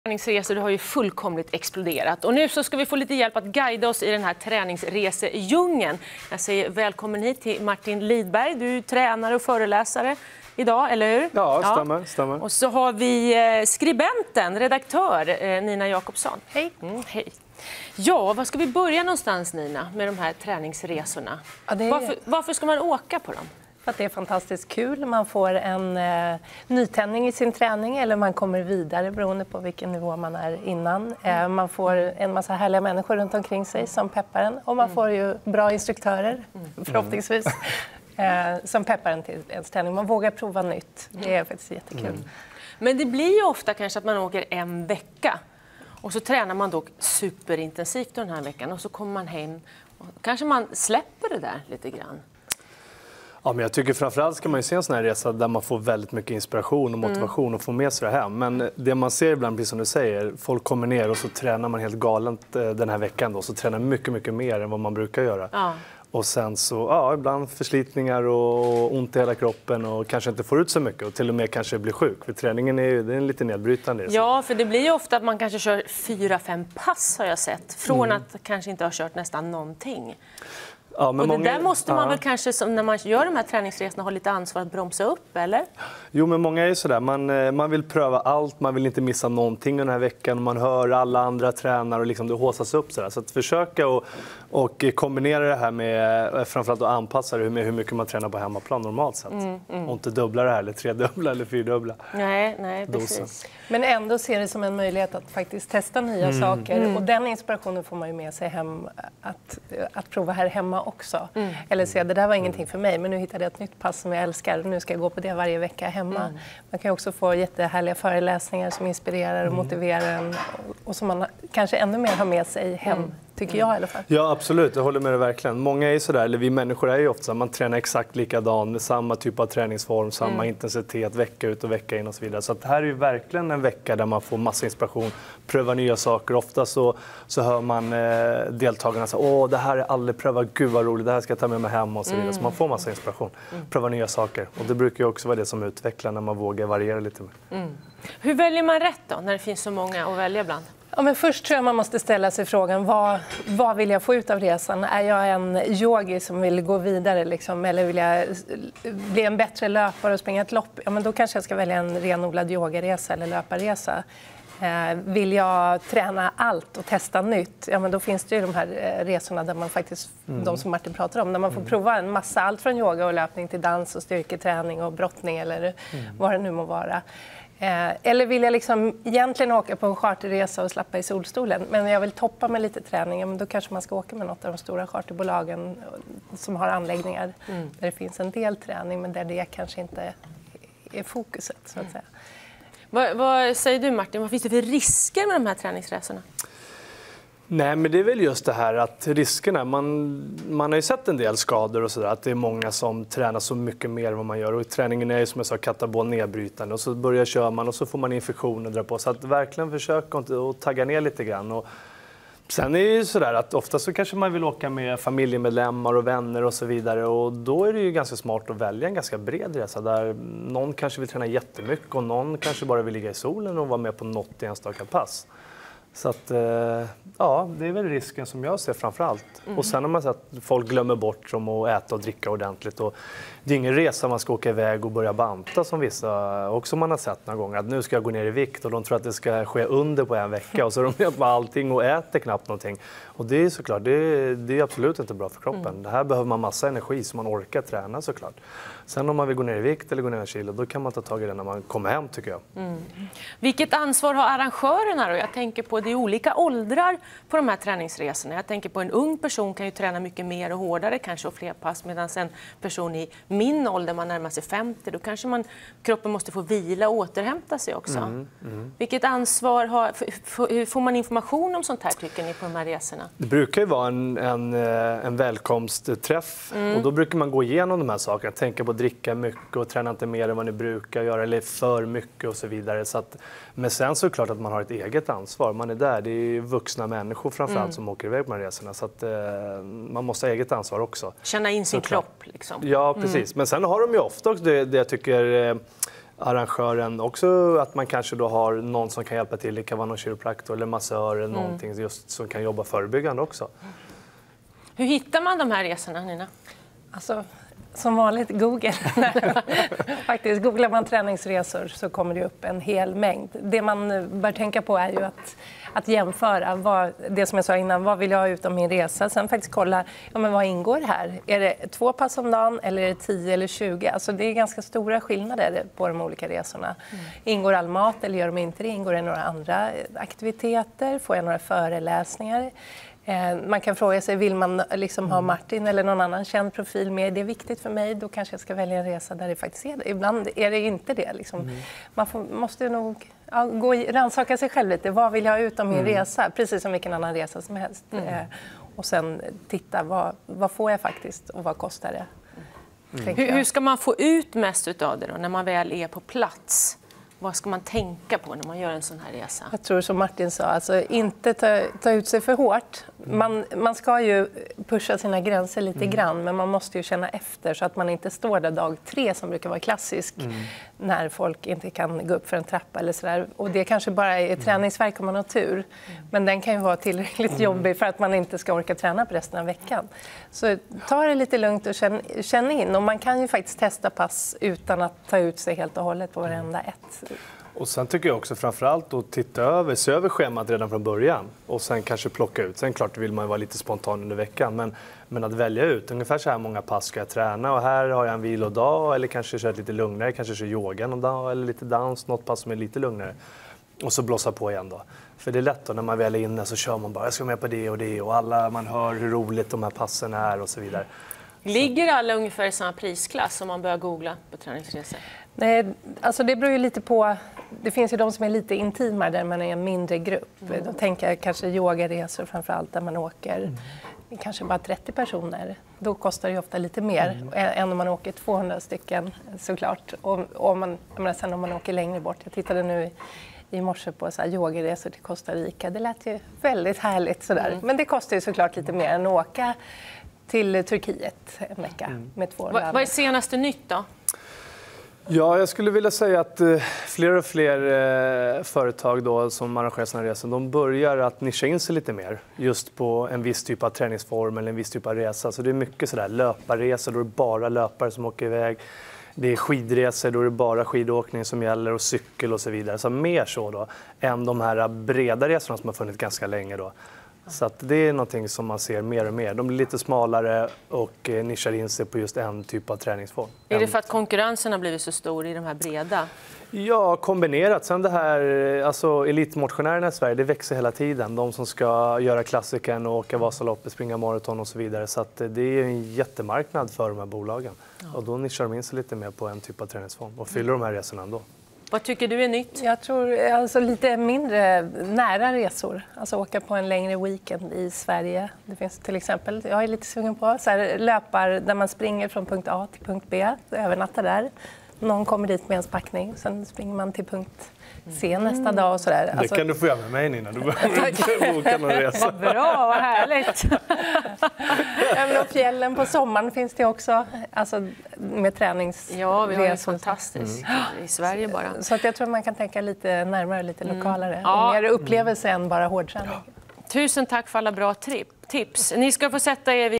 Träningsresor har ju fullkomligt exploderat och nu så ska vi få lite hjälp att guida oss i den här träningsresedjungeln. Jag säger välkommen hit till Martin Lidberg. Du är tränare och föreläsare idag, eller hur? Ja, stämmer. Och så har vi skribenten, redaktör Nina Jakobsson. Hej. Hej. Ja, var ska vi börja någonstans, Nina, med de här träningsresorna? Ja, varför ska man åka på dem? För att det är fantastiskt kul. Man får en nytändning i sin träning eller man kommer vidare beroende på vilken nivå man är innan. Man får en massa härliga människor runt omkring sig som peppar en. Och man får ju bra instruktörer, förhoppningsvis, som peppar en till ens träning. Man vågar prova nytt. Det är faktiskt jättekul. Men det blir ju ofta kanske att man åker en vecka. Och så tränar man då superintensivt den här veckan och så kommer man hem och kanske man släpper det där lite grann. Ja, men jag tycker framförallt ska man ju se en sån här resa där man får väldigt mycket inspiration och motivation och får med sig det hem. Men det man ser ibland, precis som du säger, folk kommer ner och så tränar man helt galet den här veckan då, så tränar mycket mer än vad man brukar göra. Ja. Och sen så, ibland förslitningar och ont i hela kroppen och kanske inte får ut så mycket och till och med kanske blir sjuk. För träningen är ju en lite nedbrytande resa. Ja, för det blir ju ofta att man kanske kör 4-5 pass har jag sett, från att kanske inte ha kört nästan någonting. Ja, men och det där måste man väl kanske, när man gör de här träningsresorna, ha lite ansvar att bromsa upp, eller? Jo, men många är ju sådär. Man vill pröva allt, man vill inte missa någonting den här veckan. Man hör alla andra tränare och liksom det håsas upp sådär. Så att försöka och kombinera det här med, framförallt att anpassa det med hur mycket man tränar på hemmaplan normalt sett. Och inte dubbla det här, eller tredubbla eller fyrdubbla. Nej, precis. Men ändå ser det som en möjlighet att faktiskt testa nya saker. Och den inspirationen får man ju med sig hem att prova här hemma också. Eller säga, det där var ingenting för mig, men nu hittade jag ett nytt pass som jag älskar och nu ska jag gå på det varje vecka hemma. Man kan ju också få jättehärliga föreläsningar som inspirerar och motiverar en och som man kanske ännu mer har med sig hem. Tycker jag i alla fall. Ja, absolut. Jag håller med dig verkligen. Många är sådär, eller vi människor är ju ofta så, man tränar exakt likadan med samma typ av träningsform, samma intensitet vecka ut och vecka in och så vidare. Så att det här är ju verkligen en vecka där man får massa inspiration, pröva nya saker. Ofta så hör man deltagarna säga, det här är aldrig prövat, gud vad roligt, det här ska jag ta med mig hem och så vidare. Så man får massa inspiration, pröva nya saker. Och det brukar ju också vara det som utvecklar när man vågar variera lite mer. Hur väljer man rätt då, när det finns så många att välja bland? Ja, men först tror jag man måste ställa sig frågan, vad vill jag få ut av resan? Är jag en yogi som vill gå vidare liksom, eller vill jag bli en bättre löpare och springa ett lopp? Ja, men då kanske jag ska välja en renodlad yogaresa eller löparresa. Vill jag träna allt och testa nytt? Ja, men då finns det ju de här resorna där man faktiskt, de som Martin pratar om, där man får prova en massa, allt från yoga och löpning till dans och styrketräning och brottning eller vad det nu må vara. Eller vill jag liksom egentligen åka på en charterresa och slappa i solstolen, men jag vill toppa med lite träning, men då kanske man ska åka med något av de stora charterbolagen som har anläggningar där det finns en del träning, men där det kanske inte är fokuset, så att säga. Vad säger du, Martin? Vad finns det för risker med de här träningsresorna? Nej, men det är väl just det här att riskerna, man har ju sett en del skador och sådär, att det är många som tränar så mycket mer än vad man gör och träningen är ju som jag sa katabol nedbrytande och så börjar köra man och så får man infektion och dra på, så att verkligen försöka att tagga ner lite grann. Och sen är det ju sådär att ofta så kanske man vill åka med familjemedlemmar och vänner och så vidare, och då är det ju ganska smart att välja en ganska bred resa där någon kanske vill träna jättemycket och någon kanske bara vill ligga i solen och vara med på något enstaka pass. Så att, det är väl risken som jag ser framför allt. Och sen har man sett att folk glömmer bort som att äta och dricka ordentligt. Och det är ingen resa man ska åka iväg och börja banta som vissa också man har sett några gånger. Att nu ska jag gå ner i vikt och de tror att det ska ske under på en vecka. Och så är de med på allting och äter knappt någonting. Och det är såklart, det är absolut inte bra för kroppen. Det här behöver man massa energi så man orkar träna såklart. Sen om man vill gå ner i vikt eller gå ner i kilo, då kan man ta tag i det när man kommer hem, tycker jag. Vilket ansvar har arrangörerna då? Jag tänker på det olika åldrar på de här träningsresorna. Jag tänker på en ung person kan ju träna mycket mer och hårdare, kanske och fler pass, medan en person i min ålder, man närmar sig 50, då kanske kroppen måste få vila och återhämta sig också. Vilket ansvar får man information om sånt här, tycker ni, på de här resorna? Det brukar ju vara en välkomstträff och då brukar man gå igenom de här sakerna, tänka på att dricka mycket och träna inte mer än vad ni brukar göra eller för mycket och så vidare. Så att, men sen så är det klart att man har ett eget ansvar. Man är där, det är vuxna människor framförallt som åker iväg på de här resorna, så att man måste ha eget ansvar också. Känna in sin kropp liksom. Ja, precis. Men sen har de ju ofta också det jag tycker arrangören också att man kanske då har någon som kan hjälpa till. Det kan vara någon kiropraktor eller massör eller någonting just som kan jobba förebyggande också. Hur hittar man de här resorna, Nina? Alltså, som vanligt, Google. Faktiskt, googlar man träningsresor så kommer det upp en hel mängd. Det man bör tänka på är ju att jämföra det som jag sa innan, vad vill jag ha ut av min resa? Sen faktiskt kolla, men vad ingår här? Är det 2 pass om dagen eller är det 10 eller 20? Alltså det är ganska stora skillnader på de olika resorna. Ingår all mat eller gör de inte det? Ingår det några andra aktiviteter? Får jag några föreläsningar? Man kan fråga sig, vill man liksom ha Martin eller någon annan känd profil med? Det är viktigt för mig, då kanske jag ska välja en resa där det faktiskt är det. Ibland är det inte det. Liksom. Man måste nog rannsaka sig själv lite. Vad vill jag ha ut av min resa? Precis som vilken annan resa som helst. Och sen titta, vad får jag faktiskt och vad kostar det? Hur ska man få ut mest av det då, när man väl är på plats? Vad ska man tänka på när man gör en sån här resa? Jag tror som Martin sa, alltså inte ta ut sig för hårt. Man ska ju pusha sina gränser lite grann, men man måste ju känna efter så att man inte står där dag 3 som brukar vara klassisk när folk inte kan gå upp för en trappa eller sådär. Och det kanske bara är träningsvärk om man har tur, men den kan ju vara tillräckligt jobbig för att man inte ska orka träna på resten av veckan. Så ta det lite lugnt och känn in. Och man kan ju faktiskt testa pass utan att ta ut sig helt och hållet på varenda ett. Och sen tycker jag också framförallt att se över schemat redan från början och sen kanske plocka ut. Sen klart vill man vara lite spontan under veckan, men att välja ut ungefär så här många pass ska jag träna och här har jag en vilodag eller kanske kör lite lugnare, kanske kör yoga någon dag eller lite dans, något pass som är lite lugnare och så blåsa på igen då. För det är lätt då när man väl är inne så kör man bara jag ska med på det och alla man hör hur roligt de här passen är och så vidare. Ligger alla ungefär i samma prisklass om man börjar googla på träningsresor? Nej, alltså det beror ju lite på. Det finns ju de som är lite intimare där man är en mindre grupp. Då tänker jag kanske yogaresor framförallt där man åker kanske bara 30 personer. Då kostar det ju ofta lite mer än om man åker 200 stycken såklart. Sen om man åker längre bort. Jag tittade nu i morse på så här yogaresor till Costa Rica. Det lät ju väldigt härligt sådär. Men det kostar ju såklart lite mer än att åka till Turkiet en vecka med 2 Vad är senaste nytt då? Ja, jag skulle vilja säga att fler och fler företag då, som arrangerar såna resor, de börjar att nischa in sig lite mer just på en viss typ av träningsform eller en viss typ av resa. Så det är mycket sådär löparresor, då är det bara löpare som åker iväg. Det är skidresor, då är det bara skidåkning som gäller och cykel och så vidare. Så mer så då än de här breda resorna som har funnits ganska länge då. Så att det är någonting som man ser mer och mer. De blir lite smalare och nischar in sig på just en typ av träningsform. Är det för att konkurrensen har blivit så stor i de här breda? Ja, kombinerat. Sen det här, alltså elitmotionärerna i Sverige, det växer hela tiden. De som ska göra klassikern och åka Vasaloppet, springa maraton och så vidare. Så att det är en jättemarknad för de här bolagen. Ja. Och då nischar de in sig lite mer på en typ av träningsform och fyller de här resorna ändå. Vad tycker du är nytt? Jag tror alltså lite mindre nära resor. Alltså åka på en längre weekend i Sverige. Det finns till exempel, jag är lite sugen på, så här, löpar där man springer från punkt A till punkt B. Övernattar där. Någon kommer dit med en packning. Sen springer man till punkt C nästa dag och sådär. Det kan du få göra med mig Nina. Du behöver inte boka någon resa. Vad bra, vad härligt. Även fjällen på sommaren finns det också. Alltså med träningsresor. Ja, vi har ju fantastiskt i Sverige bara. Så att jag tror man kan tänka lite närmare, lite lokalare. Och mer upplevelse än bara hårdträning. Tusen tack för alla bra tips. Ni ska få sätta er vid